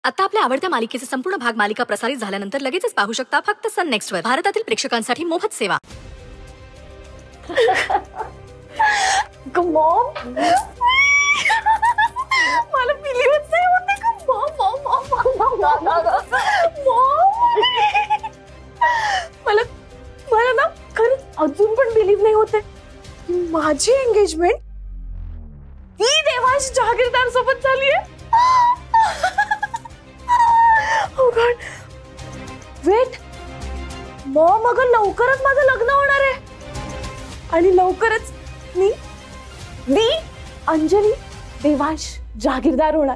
आता आपल्या आवडत्या मालिकेचे संपूर्ण भाग मालिका प्रसारित झाल्यानंतर लगेचच पाहू शकता फक्त सन नेक्स्ट वर. भारतातील प्रेक्षकांसाठी मोफत सेवा. मॉम मला बिलीव्हच नाही होते का मला मला ना खरंच अजून पण बिलीव्ह नाही होते. माझी एंगेजमेंट ही देवांश जहागीरदार सोबत झाली आहे. Oh God. वेट मॉम, अगं लवकरच माझं लग्न होणार आहे आणि लवकरच मी अंजली देवांश जहागीरदार होणार.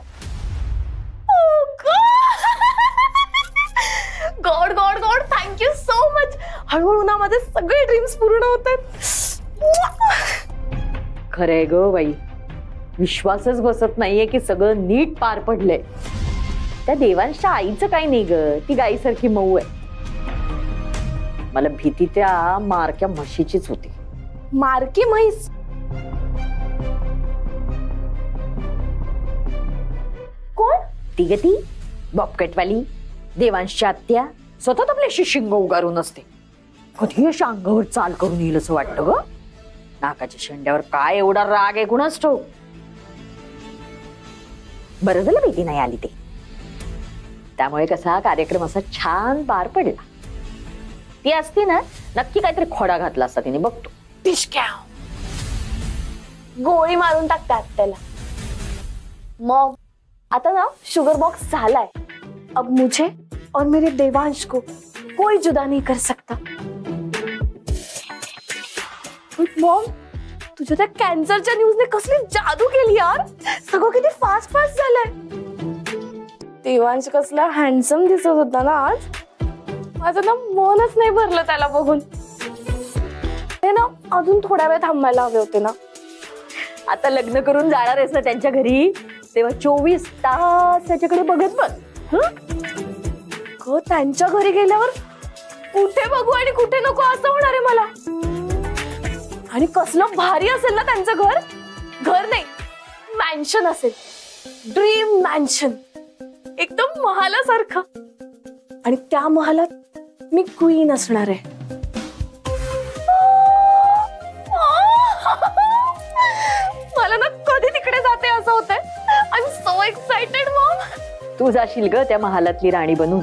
God god god, thank you so much. हळूहळू ना माझे सगळे ड्रीम्स पूर्ण होत आहेत. खरंय ग बाई, विश्वासच बसत नाहीये की सगळं नीट पार पडलंय. त्या देवांशच्या आईचं काही नाही ग, ती गाईसारखी मऊ आहे. मला भीती त्या मारक्या म्हशीचीच होती. मारकी म्हैस? कोण ती ग ती बॉबकटवाली देवांशच्या आत्या. स्वतः आपल्याशी शिंग उगारून असते. कधी अशा अंगावर चाल करून येईल असं वाटतं ग. नाकाच्या शेंड्यावर काय एवढा राग आहे कुणाच ठाऊक. बरं झालं भीती नाही आली ते. त्यामुळे कसा कार्यक्रम असा छान पार पडला. ती असती ना नक्की काहीतरी खोडा घातला असता तिने. बघतो गोळी मारून टाकतात त्याला. मॉम, आता ना शुगर बॉक्स झालाय. अब मुझे और मेरे देवांश को कोई जुदा नहीं कर सकता. मॉम, तुझ्या त्या कॅन्सरच्या न्यूजने कसली जादू केली यार. सगळं किती फास्ट फास्ट झालंय. देवांश कसला हँडसम दिसत होता ना आज. माझं ना मनच नाही भरलं त्याला बघून. ते ना अजून थोडा वेळ थांबायला हवे होते ना. आता लग्न करून जाणार आहेस ना त्यांच्या घरी, तेव्हा 24 तास त्याच्याकडे बघत बस. त्यांच्या घरी गेल्यावर कुठे बघू आणि कुठे नको असं होणार आहे मला. आणि कसलं भारी असेल ना त्यांचं घर. घर नाही, मॅन्शन असेल. ड्रीम मॅन्शन, एकदम महालासारखं. आणि त्या महालात मी क्वीन असणार आहे. मला ना कधी तिकडे जाते असं होतंय. I am so excited mom. तू जाशील ग त्या महालातली राणी बनून.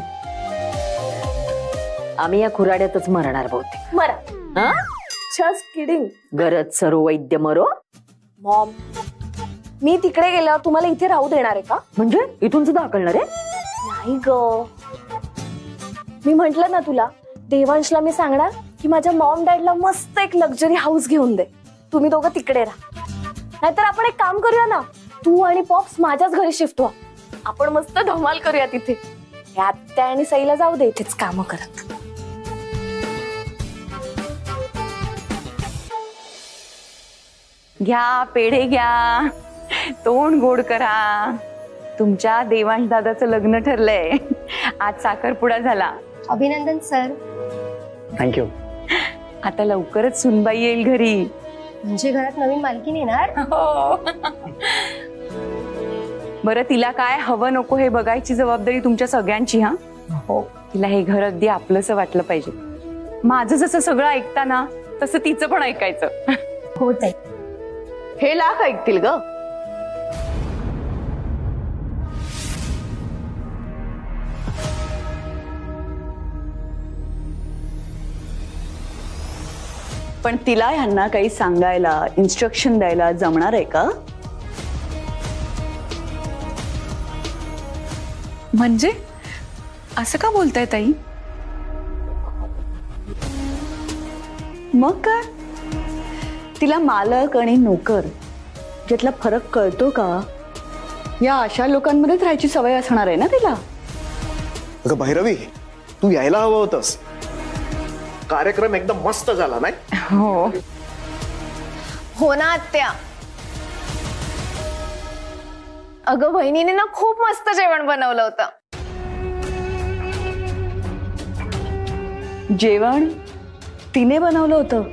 आम्ही या खुराड्यातच मरणार बहुतेक. मरा. Just kidding. गरज सरो वैद्य मरो. मॉम, मी तिकडे गेल्यावर तुम्हाला इथे राहू देणार आहे का? म्हणजे इथून सुद्धा हाकलणार आहे? नाही ग, मी म्हंटल ना तुला, देवांशला मी सांगणार की माझ्या मॉम डॅडला मस्त एक लक्झरी हाऊस घेऊन दे. तुम्ही दोघं तिकडे राहा. नाहीतर आपण एक काम करूया ना, तू आणि पॉप्स माझ्याच घरी शिफ्ट व्हा. आपण मस्त धमाल करूया तिथे. आत्या आणि सईला जाऊ दे इथेच काम करत. घ्या पेढे घ्या, तोंड गोड करा. तुमच्या देवांश दादाचं लग्न ठरलंय. आज साखरपुडा झाला. अभिनंदन सर. थँक्यू. आता लवकरच सुनबाई येईल घरी. म्हणजे घरात नवीन मालकीण येणार? हो. बरं, तिला काय हवं नको हे बघायची जबाबदारी तुमच्या सगळ्यांची. हा हो, तिला हे घर अगदी आपलंसं वाटलं पाहिजे. माझं जसं सगळं ऐकता ना तसं तिचं पण ऐकायचं. होत आहे. हे लाख ऐकतील ग. पण तिला ह्यांना काही सांगायला, इन्स्ट्रक्शन द्यायला जमणार आहे का? म्हणजे असं का बोलताय ताई? मग काय, तिला मालक आणि नोकर यातला फरक कळतो का? या अशा लोकांमध्येच राहायची सवय असणार आहे ना तिला. अगं भैरवी, तू यायला हवं होतंस. कार्यक्रम एकदम मस्त झाला नाही? हो हो ना आत्या. अगं बहिणीने ना खूप मस्त जेवण बनवलं होतं. जेवण तिने बनवलं होतं?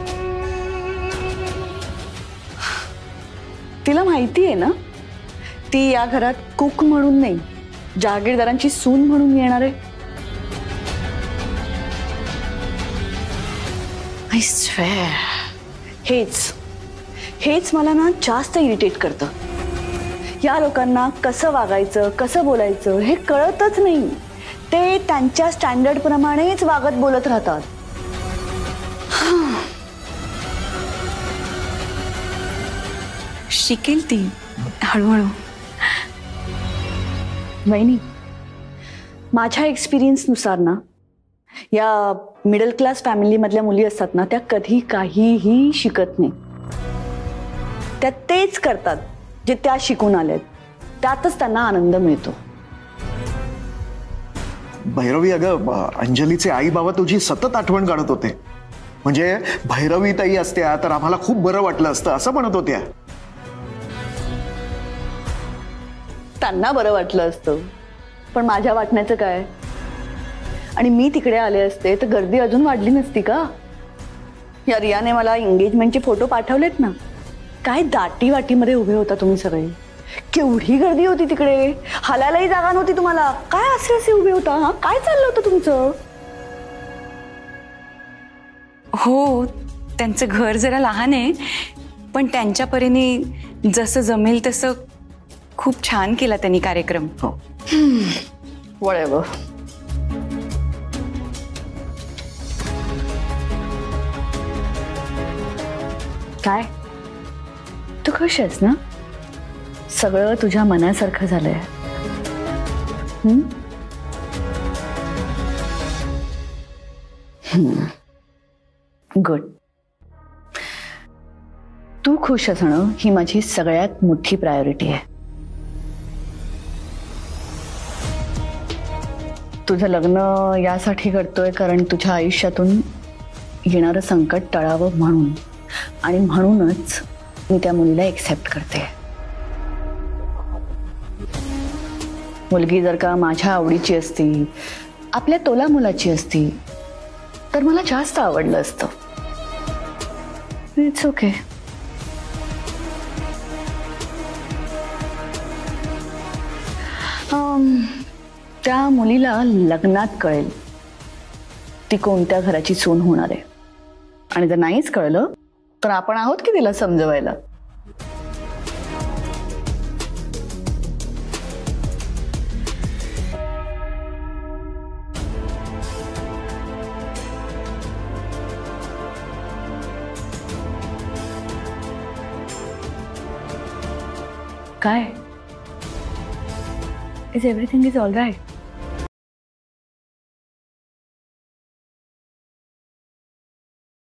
तिला माहिती आहे ना ती या घरात कुक म्हणून नाही, जहागीरदारांची सून म्हणून येणार आहे. आय स्वेअर, हेच मला ना जास्त इरिटेट करतं. या लोकांना कसं वागायचं, कसं बोलायचं हे कळतच नाही. ते त्यांच्या स्टँडर्ड प्रमाणेच वागत बोलत राहतात. शिकेल ती हळूहळू. वहिनी, माझ्या एक्सपिरियन्सनुसार ना, या मिडल क्लास फॅमिलीमधल्या मुली असतात ना, त्या कधी काहीही शिकत नाही. त्या तेच करतात जे त्या शिकून आल्यात. त्यातच त्यांना आनंद मिळतो. भैरवी, अगं अंजलीचे आई बाबा तुझी सतत आठवण काढत होते. म्हणजे भैरवी ताई असत्या तर आम्हाला खूप बरं वाटलं असतं असं म्हणत होत्या. त्यांना बरं वाटलं असतं, पण माझ्या वाटण्याचं काय? आणि मी तिकडे आले असते तर गर्दी अजून वाढली नसती का? या रियाने मला एंगेजमेंटचे फोटो पाठवलेत ना, काय दाटी वाटीमध्ये उभे होता तुम्ही सगळे. केवढी गर्दी होती तिकडे, हालायलाही जागा नव्हती तुम्हाला. काय असे असे उभे होता? हा, काय चाललं होतं तुमचं? हो, त्यांचं घर जरा लहान आहे, पण त्यांच्या परीने जसं जमेल तसं खूप छान केला त्यांनी कार्यक्रम. वळेव. काय तू खुश आहेस ना? सगळं तुझ्या मनासारखं झालंय. गुड. तू खुश असणं ही माझी सगळ्यात मोठी प्रायोरिटी आहे. तुझं लग्न यासाठी करतोय कारण तुझ्या आयुष्यातून येणारं संकट टळावं म्हणून, आणि म्हणूनच मी त्या मुलीला एक्सेप्ट करते. मुलगी जर का माझ्या आवडीची असती, आपल्या तोला मुलाची असती, तर मला जास्त आवडलं असतं. It's okay. त्या मुलीला लग्नात कळेल ती कोणत्या घराची सून होणार आहे. आणि जर नाहीच कळलं तर आपण आहोत की तिला समजवायला. काय? Is everything is all right?